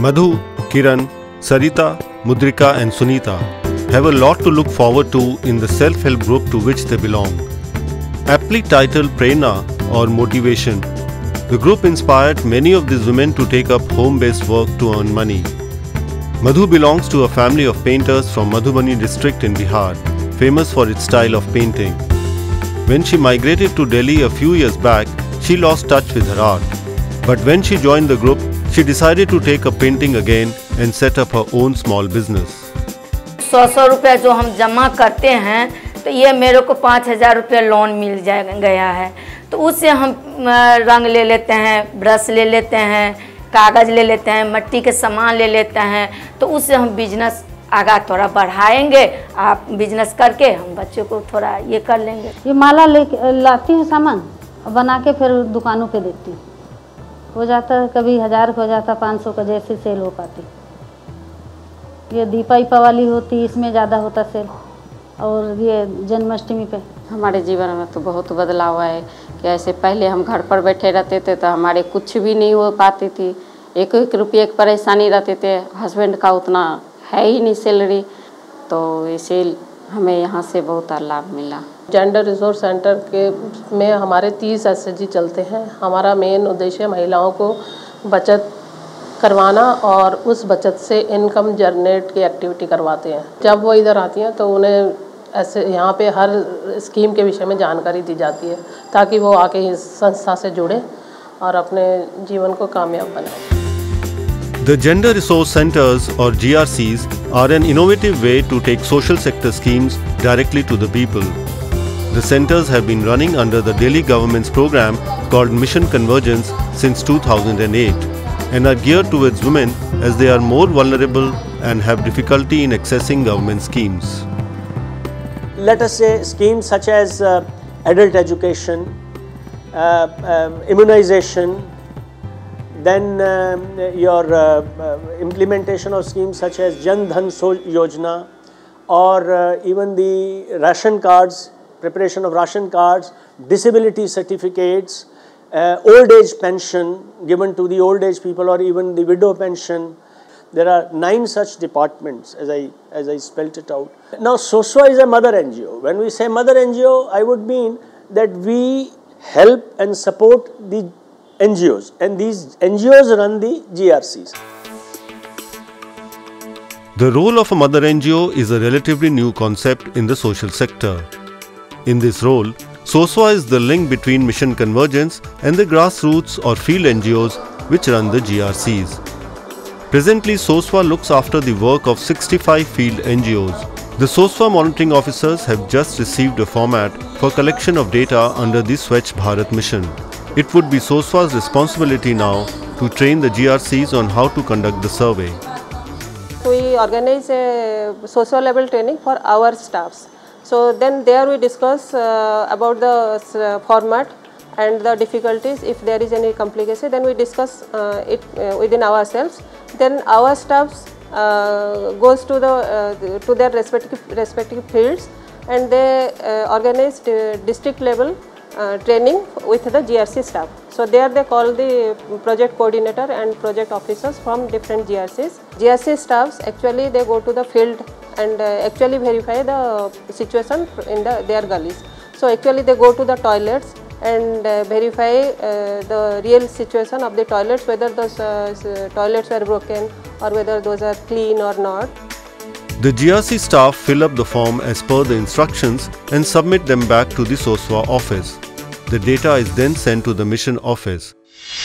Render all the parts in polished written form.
Madhu, Kiran, Sarita, Mudrika and Sunita have a lot to look forward to in the self-help group to which they belong. Aptly titled Prerna or Motivation, the group inspired many of these women to take up home-based work to earn money. Madhu belongs to a family of painters from Madhubani district in Bihar, famous for its style of painting. When she migrated to Delhi a few years back, she lost touch with her art. But when she joined the group, she decided to take up painting again and set up her own small business. 100 रुपये जो हम जमा करते हैं तो ये मेरे को 5000 रुपये लोन मिल गया है। तो उससे हम रंग ले लेते हैं, ब्रश ले लेते हैं, कागज़ ले लेते हैं, मिट्टी के सामान ले लेते हैं। तो उससे हम बिजनेस आगा थोड़ा बढ़ाएंगे। आप बिजनेस करके हम बच्चों को थोड़ा ये कर लेंगे। ये माला लाती हूँ सामान बना के फिर दुकानों पे देती हूँ। हो जाता है कभी 1000 का हो जाता, 500 का जैसे सेल हो पाती। ये दीपावली होती इसमें ज़्यादा होता सेल, और ये जन्माष्टमी पे। हमारे जीवन में तो बहुत बदलाव है कि ऐसे पहले हम घर पर बैठे रहते थे तो हमारे कुछ भी नहीं हो पाती थी। एक रुपये की परेशानी रहते थे, हस्बैंड का उतना है ही नहीं सैलरी, तो इसे हमें यहाँ से बहुत लाभ मिला। जेंडर रिसोर्स सेंटर के में हमारे 30 SHG चलते हैं। हमारा मेन उद्देश्य महिलाओं को बचत करवाना और उस बचत से इनकम जनरेट की एक्टिविटी करवाते हैं। जब वो इधर आती हैं तो उन्हें ऐसे यहाँ पे हर स्कीम के विषय में जानकारी दी जाती है ताकि वो आके इस संस्था से जुड़े और अपने जीवन को कामयाब बनाएं। The Gender Resource Centers or GRCs are an innovative way to take social sector schemes directly to the people. The centers have been running under the Delhi government's program called Mission Convergence since 2008 and are geared towards women as they are more vulnerable and have difficulty in accessing government schemes. Let us say schemes such as adult education, immunization, then your implementation of schemes such as Jan Dhan Yojana, or even the ration cards, preparation of ration cards, disability certificates, old age pension given to the old age people, or even the widow pension. There are 9 such departments as I spelt it out. Now SOSWA is a mother NGO. When we say mother NGO, I would mean that we help and support the NGOs, and these NGOs run the GRCs. The role of a mother NGO is a relatively new concept in the social sector. In this role, SOSWA is the link between Mission Convergence and the grassroots or field NGOs which run the GRCs. Presently, SOSWA looks after the work of 65 field NGOs. The SOSWA monitoring officers have just received a format for collection of data under the Swachh Bharat mission. It would be SOSWA's responsibility now to train the GRCs on how to conduct the survey. We organize a SOSWA level training for our staffs. So then there we discuss about the format and the difficulties. If there is any complication, then we discuss it within ourselves. Then our staffs goes to their respective fields, and they organize district level training with the GRC staff. So there they call the project coordinator and project officers from different GRCs. GRC staffs actually they go to the field and actually verify the situation in their gullies. So actually they go to the toilets and verify the real situation of the toilets, whether those toilets were broken or whether those are clean or not. The GRC staff fill up the form as per the instructions and submit them back to the SOSWA office. The data is then sent to the mission office.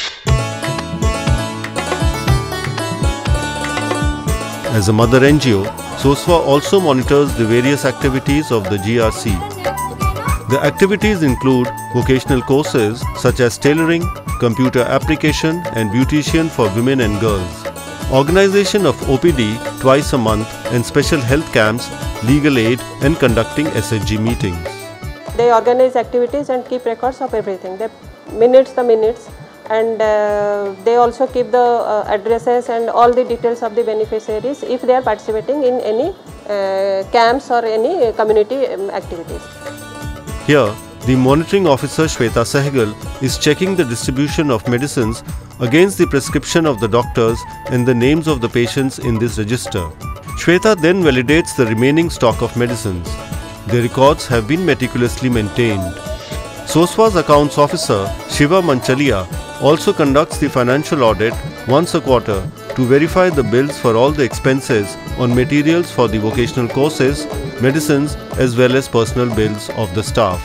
As a mother NGO, SOSWA also monitors the various activities of the GRC. The activities include vocational courses such as tailoring, computer application and beautician for women and girls, organization of OPD twice a month and special health camps, legal aid and conducting SHG meetings. They organize activities and keep records of everything. They minutes the minutes, and they also keep the addresses and all the details of the beneficiaries if they are participating in any camps or any community activities. Here, the monitoring officer Shweta Sehgal is checking the distribution of medicines against the prescription of the doctors and the names of the patients in this register. Shweta then validates the remaining stock of medicines. The records have been meticulously maintained. SOSWA's accounts officer, Shiva Manchalia, also conducts the financial audit once a quarter to verify the bills for all the expenses on materials for the vocational courses, medicines as well as personal bills of the staff.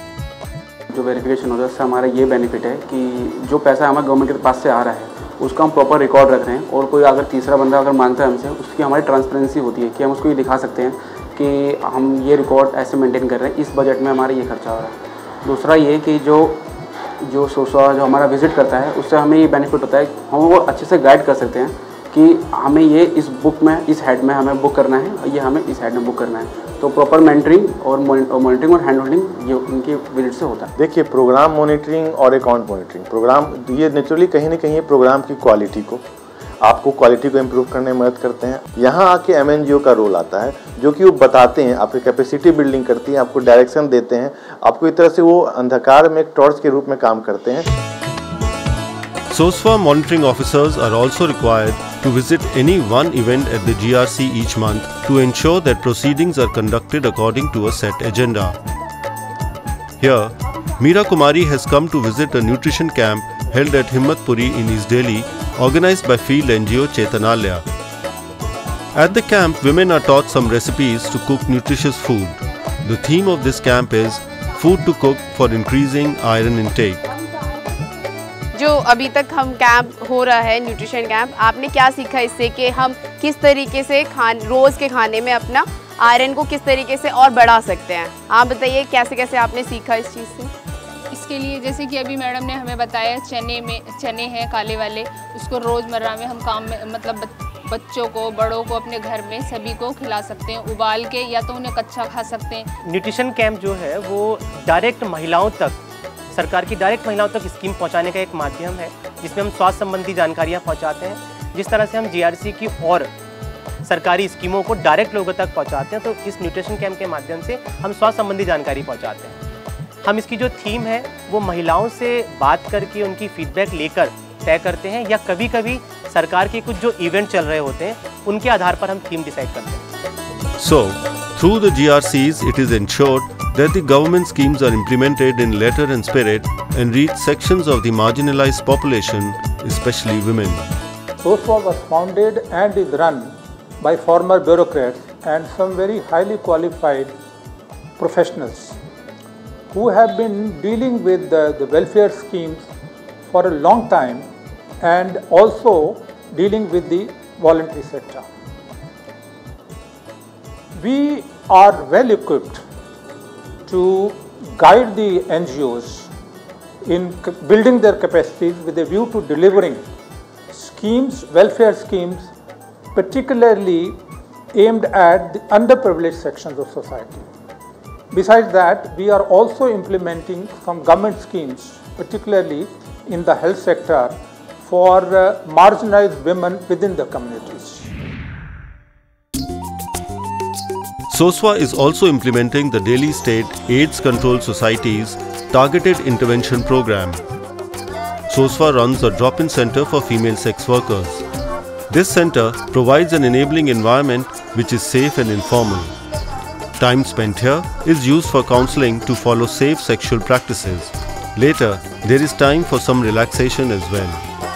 जो verification होता है उससे हमारा ये benefit है कि जो पैसा हमारे गवर्नमेंट के पास से आ रहा है उसका हम प्रॉपर रिकॉर्ड रख रहे हैं और कोई अगर तीसरा बंदा अगर मांगता है हमसे उसकी हमारी ट्रांसपेरेंसी होती है कि हम उसको ये दिखा सकते हैं कि हम ये रिकॉर्ड ऐसे मेंटेन कर रहे हैं, इस बजट में हमारा ये खर्चा हो रहा है। दूसरा ये कि जो सोसवा जो हमारा विज़िट करता है उससे हमें ये बेनिफिट होता है, हम वो अच्छे से गाइड कर सकते हैं कि हमें ये इस बुक में इस हेड में हमें बुक करना है और ये हमें इस हेड में बुक करना है। तो प्रॉपर मेंटरिंग और मॉनिटरिंग और हैंड होल्डिंग ये उनकी विजिट से होता है। देखिए, प्रोग्राम मॉनिटरिंग और अकाउंट मॉनिटरिंग प्रोग्राम ये नेचुरली कहीं ना कहीं प्रोग्राम की क्वालिटी को इम्प्रूव करने में मदद करते हैं। यहाँ आके MNGO का रोल आता है जो कि वो बताते हैं, आपकी कैपेसिटी बिल्डिंग करती है, आपको डायरेक्शन देते हैं, आपको एक तरह से वो अंधकार में एक टॉर्च के रूप में काम करते हैं। SOSWA monitoring officers are also required to visit any one event at the GRC each month to ensure that proceedings are conducted according to a set agenda. Here, Meera Kumari has come to visit a nutrition camp held at Himmatpuri in East Delhi, organized by Field NGO Chetanalya. At the camp, women are taught some recipes to cook nutritious food. The theme of this camp is Food to Cook for Increasing Iron Intake. जो अभी तक हम camp हो रहा है nutrition camp, आपने क्या सीखा इससे कि हम किस तरीके से रोज़ के खाने में अपना आयरन को किस तरीके से और बढ़ा सकते हैं? आप बताइए कैसे कैसे आपने सीखा इस चीज़ से? इसके लिए जैसे कि अभी मैडम ने हमें बताया चने हैं काले वाले, उसको रोज़मर्रा में हम काम में मतलब बच्चों को बड़ों को अपने घर में सभी को खिला सकते हैं, उबाल के या तो उन्हें कच्चा खा सकते हैं। न्यूट्रिशन कैंप जो है वो डायरेक्ट महिलाओं तक, सरकार की डायरेक्ट महिलाओं तक स्कीम पहुंचाने का एक माध्यम है जिसमें हम स्वास्थ्य संबंधी जानकारियां पहुंचाते हैं। जिस तरह से हम GRC की और सरकारी स्कीमों को डायरेक्ट लोगों तक पहुंचाते हैं, तो इस न्यूट्रिशन कैंप के माध्यम से हम स्वास्थ्य संबंधी जानकारी पहुंचाते हैं। हम इसकी जो थीम है वो महिलाओं से बात करके उनकी फीडबैक लेकर तय करते हैं, या कभी कभी सरकार के कुछ जो इवेंट चल रहे होते हैं उनके आधार पर हम थीम डिसाइड करते हैं। So, through the GRCs, it is ensured that the government schemes are implemented in letter and spirit and reach sections of the marginalized population, especially women. SOSWA was founded and is run by former bureaucrats and some very highly qualified professionals who have been dealing with the welfare schemes for a long time and also dealing with the voluntary sector. We are well equipped to guide the NGOs in building their capacities with a view to delivering schemes, welfare schemes, particularly aimed at the underprivileged sections of society. Besides that, we are also implementing some government schemes, particularly in the health sector, for marginalized women within the communities. SOSWA is also implementing the Delhi State AIDS Control Society's Targeted Intervention Program. SOSWA runs a drop-in center for female sex workers. This center provides an enabling environment which is safe and informal. Time spent here is used for counseling to follow safe sexual practices. Later, there is time for some relaxation as well.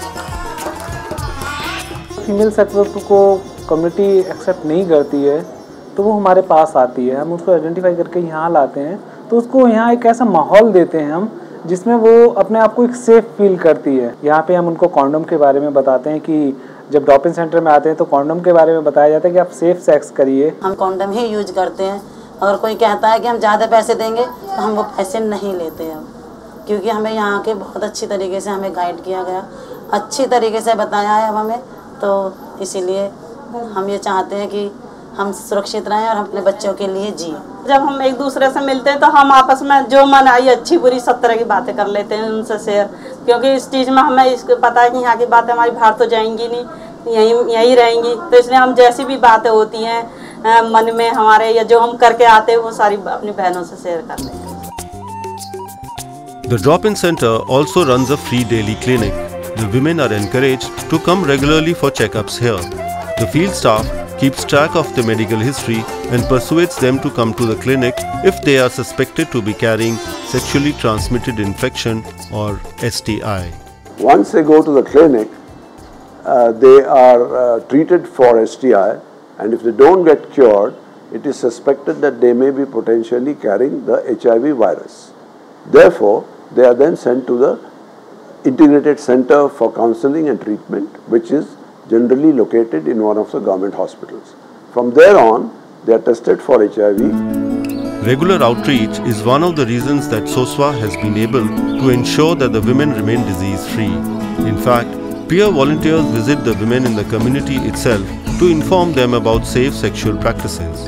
Female sex worker को community accept नहीं करती है तो वो हमारे पास आती है, हम उसको आइडेंटिफाई करके यहाँ लाते हैं, तो उसको यहाँ एक ऐसा माहौल देते हैं हम जिसमें वो अपने आप को एक सेफ फील करती है। यहाँ पे हम उनको कॉन्डम के बारे में बताते हैं कि जब ड्रॉप इन सेंटर में आते हैं तो कॉन्डम के बारे में बताया जाता है कि आप सेफ सेक्स करिए। हम कॉन्डम ही यूज करते हैं। अगर कोई कहता है कि हम ज़्यादा पैसे देंगे तो हम वो पैसे नहीं लेते हैं, क्योंकि हमें यहाँ के बहुत अच्छी तरीके से हमें गाइड किया गया, अच्छी तरीके से बताया है अब हमें, तो इसीलिए हम ये चाहते हैं कि हम सुरक्षित रहें और अपने बच्चों के लिए जिए। जब हम एक दूसरे से मिलते हैं तो हम आपस में जो मन आई अच्छी बुरी सब तरह की बातें कर लेते हैं उनसे शेयर, क्योंकि इस चीज़ में हमें इसको पता है कि यहाँ की बातें हमारी बाहर तो जाएंगी नहीं, यहीं रहेंगी, तो इसलिए हम जैसी भी बातें होती हैं मन में हमारे या जो हम करके आते हैं वो सारी अपनी बहनों से शेयर कर लेते हैं। The drop-in center also runs a free daily clinic. the women are encouraged to come regularly for checkups here. The field staff keeps track of the medical history and persuades them to come to the clinic if they are suspected to be carrying sexually transmitted infection or STI. Once they go to the clinic, they are treated for STI, and if they don't get cured, it is suspected that they may be potentially carrying the HIV virus. Therefore, they are then sent to the Integrated Center for Counseling and Treatment, which is generally located in one of the government hospitals. From there on, they are tested for HIV. Regular outreach is one of the reasons that SOSWA has been able to ensure that the women remain disease-free. In fact, peer volunteers visit the women in the community itself to inform them about safe sexual practices.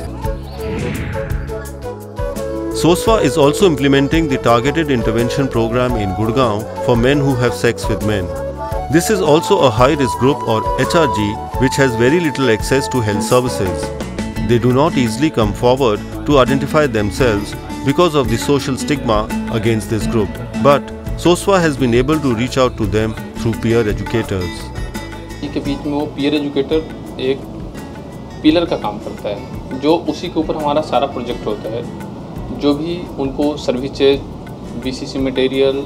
SOSWA is also implementing the targeted intervention program in Gurgaon for men who have sex with men. This is also a high-risk group or HRG which has very little access to health services. They do not easily come forward to identify themselves because of the social stigma against this group. But SOSWA has been able to reach out to them through peer educators. के बीच में वो peer educator एक pillar का काम करता है, जो उसी के ऊपर हमारा सारा प्रोजेक्ट होता है। जो भी उनको सर्विसेज, BCC मटेरियल,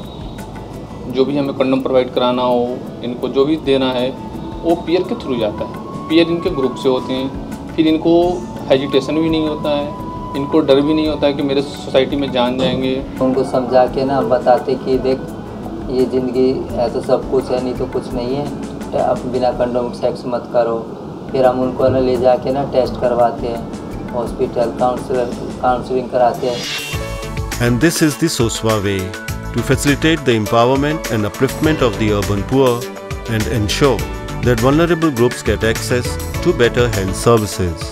जो भी हमें कंडोम प्रोवाइड कराना हो, इनको जो भी देना है वो पीयर के थ्रू जाता है। पीयर इनके ग्रुप से होते हैं, फिर इनको हेजिटेशन भी नहीं होता है, इनको डर भी नहीं होता है कि मेरे सोसाइटी में जान जाएंगे। उनको समझा के ना बताते कि देख ये ज़िंदगी है तो सब कुछ है, नहीं तो कुछ नहीं है, अब बिना कंडोम सेक्स मत करो। फिर हम उनको ना ले जाके ना टेस्ट करवाते हैं, हॉस्पिटल काउंसलिंग कराते हैं। And this is the SOSWA way to facilitate the empowerment and upliftment of the urban poor and ensure that vulnerable groups get access to better health services.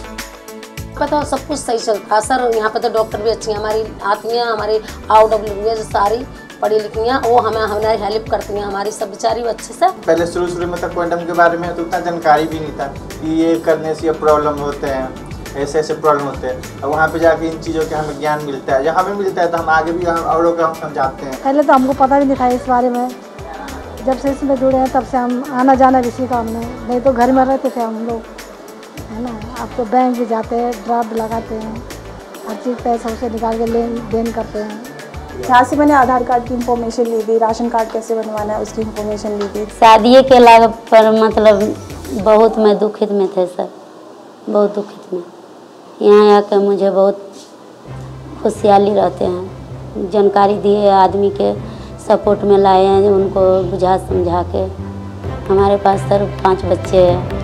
पता सब कुछ सही चलता है सर। यहाँ पे तो डॉक्टर भी अच्छी हैं, हमारी आती हैं, हमारी RWS सारी पढ़ी लिखी हैं, वो हमारी हेल्प करती हैं, हमारी सब बेचारी अच्छे से। पहले शुरू में तो कंडोम के बारे में तो उतना जानकारी भी नहीं था कि ये करने से ये प्रॉब्लम होते हैं, ऐसे प्रॉब्लम होते हैं। अब वहाँ पे जाके इन चीज़ों के हमें ज्ञान मिलता है, जहाँ हमें मिलता है तो हम आगे भी औरों को हम समझाते हैं। पहले तो हमको पता भी नहीं था इस बारे में, जब से इसमें जुड़े हैं तब से हम आना जाना भी सीखा हमने, नहीं तो घर में रहते थे हम लोग, है ना। अब तो बैंक भी जाते हैं, ड्राफ्ट लगाते हैं, हर चीज़ पैसा उसे निकाल के लेन देन करते हैं। यहाँ से मैंने आधार कार्ड की इंफॉर्मेशन ली थी, राशन कार्ड कैसे बनवाना है उसकी इंफॉर्मेशन ली थी। शादी के लाभ पर मतलब बहुत मैं दुखित में थे सर, बहुत दुखित में। यहाँ आकर मुझे बहुत खुशहाली रहते हैं, जानकारी दिए, आदमी के सपोर्ट में लाए हैं, उनको बुझा समझा के। हमारे पास सर 5 बच्चे हैं।